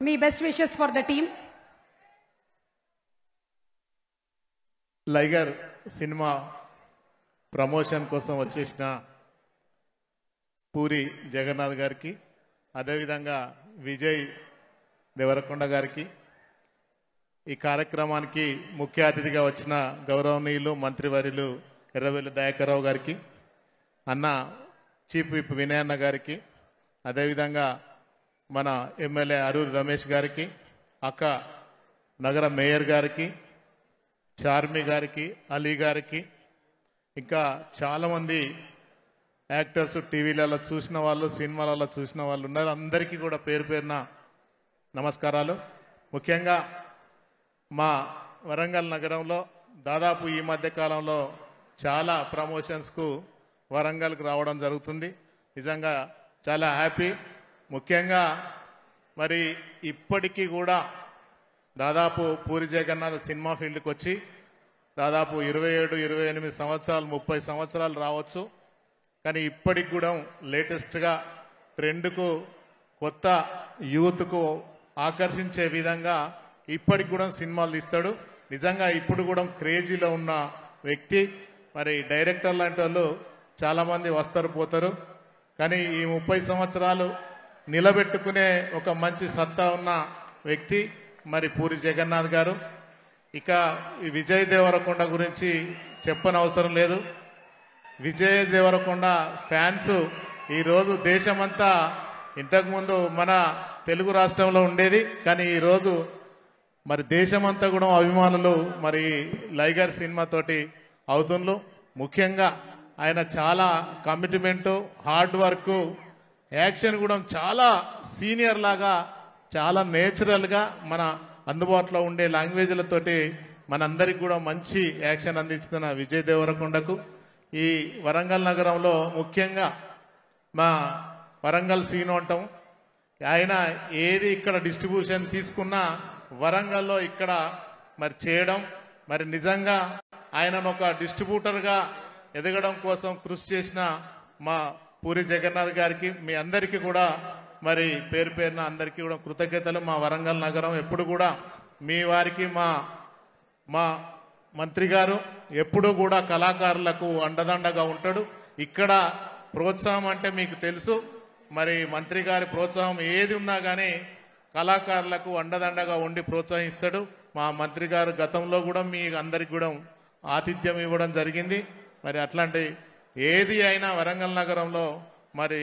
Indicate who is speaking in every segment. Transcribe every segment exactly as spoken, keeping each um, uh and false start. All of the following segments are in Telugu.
Speaker 1: Me best wishes for the team.
Speaker 2: Liger cinema promotion కోసం వచ్చేసిన పూరి జగన్నాథ్ గారికి, అదేవిధంగా విజయ్ దేవరకొండ గారికి, ఈ కార్యక్రమానికి ముఖ్య అతిథిగా వచ్చిన గౌరవనీయులు మంత్రివర్యులు ఎర్రవెల్లి దయాకర్ రావు గారికి, అన్న చీఫ్ విప్ వినయన్న గారికి, అదేవిధంగా మన ఎమ్మెల్యే అరూరి రమేష్ గారికి, అక్క నగర మేయర్ గారికి, చార్మి గారికి, అలీ గారికి, ఇంకా చాలామంది యాక్టర్స్ టీవీలలో చూసిన వాళ్ళు, సినిమాలలో చూసిన వాళ్ళు ఉన్నారు. అందరికీ కూడా పేరు పేరున నమస్కారాలు. ముఖ్యంగా మా వరంగల్ నగరంలో దాదాపు ఈ మధ్య కాలంలో చాలా ప్రమోషన్స్కు వరంగల్కి రావడం జరుగుతుంది. నిజంగా చాలా హ్యాపీ. ముఖ్యంగా మరి ఇప్పటికీ కూడా దాదాపు పూరి జగన్నాథ్ సినిమా ఫీల్డ్కి వచ్చి దాదాపు ఇరవై ఏడు ఇరవై ఎనిమిది సంవత్సరాలు ముప్పై సంవత్సరాలు రావచ్చు. కానీ ఇప్పటికి కూడా లేటెస్ట్గా ట్రెండ్కు, కొత్త యూత్కు ఆకర్షించే విధంగా ఇప్పటికి కూడా సినిమాలు తీస్తాడు. నిజంగా ఇప్పుడు కూడా క్రేజీలో ఉన్న వ్యక్తి. మరి డైరెక్టర్ లాంటి వాళ్ళు చాలామంది వస్తారు పోతారు, కానీ ఈ ముప్పై సంవత్సరాలు నిలబెట్టుకునే ఒక మంచి సత్తా ఉన్న వ్యక్తి మరి పూరి జగన్నాథ్ గారు. ఇక ఈ విజయ్ దేవరకొండ గురించి చెప్పని అవసరం లేదు. విజయ్ దేవరకొండ ఫ్యాన్స్ ఈరోజు దేశమంతా, ఇంతకుముందు మన తెలుగు రాష్ట్రంలో ఉండేది, కానీ ఈరోజు మరి దేశమంతా కూడా అభిమానులు మరి లైగర్ సినిమాతోటి అవుతుండ్రు. ముఖ్యంగా ఆయన చాలా కమిట్మెంటు, హార్డ్ వర్క్, యాక్షన్ కూడా చాలా సీనియర్ లాగా, చాలా నేచురల్గా మన అందుబాటులో ఉండే లాంగ్వేజ్లతోటి మనందరికి కూడా మంచి యాక్షన్ అందించుతున్న విజయ్ దేవరకొండకు, ఈ వరంగల్ నగరంలో ముఖ్యంగా మా వరంగల్ సీన్ అంటాం, ఆయన ఏది ఇక్కడ డిస్ట్రిబ్యూషన్ తీసుకున్నా వరంగల్లో ఇక్కడ మరి చేయడం, మరి నిజంగా ఆయనను ఒక డిస్ట్రిబ్యూటర్గా ఎదగడం కోసం కృషి చేసిన మా పూరి జగన్నాథ్ గారికి, మీ అందరికీ కూడా మరి పేరు పేరున అందరికీ కూడా కృతజ్ఞతలు. మా వరంగల్ నగరం ఎప్పుడు కూడా మీ వారికి, మా మా మంత్రి గారు ఎప్పుడూ కూడా కళాకారులకు అండదండగా ఉంటాడు. ఇక్కడ ప్రోత్సాహం అంటే మీకు తెలుసు, మరి మంత్రి గారి ప్రోత్సాహం ఏది ఉన్నా కానీ కళాకారులకు అండదండగా ఉండి ప్రోత్సహిస్తాడు. మా మంత్రి గారు గతంలో కూడా మీ అందరికి కూడా ఆతిథ్యం ఇవ్వడం జరిగింది. మరి అట్లాంటి ఏది అయినా వరంగల్ నగరంలో మరి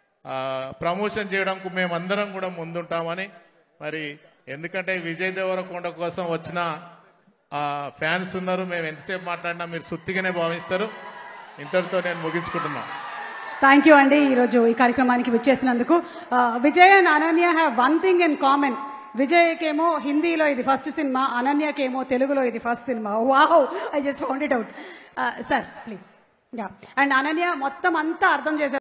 Speaker 2: ప్రమోషన్ చేయడానికి మేమందరం కూడా ముందుంటామని, మరి ఎందుకంటే విజయ్ దేవరకొండ కోసం వచ్చిన ఫ్యాన్స్ ఉన్నారు. మేము ఎంతసేపు మాట్లాడినా మీరు సుత్తిగానే భావిస్తారు. ఇంతటితో నేను ముగించుకుంటున్నాను.
Speaker 1: థ్యాంక్ యూ అండి, ఈరోజు ఈ కార్యక్రమానికి విచ్చేసినందుకు. Vijay and Ananya have one thing in common. విజయ్కేమో హిందీలో ఇది ఫస్ట్ సినిమా, అనన్యకేమో తెలుగులో ఇది first cinema. Wow, I just found it out. Sir please. And Ananya మొత్తం అంతా అర్థం చేశారు.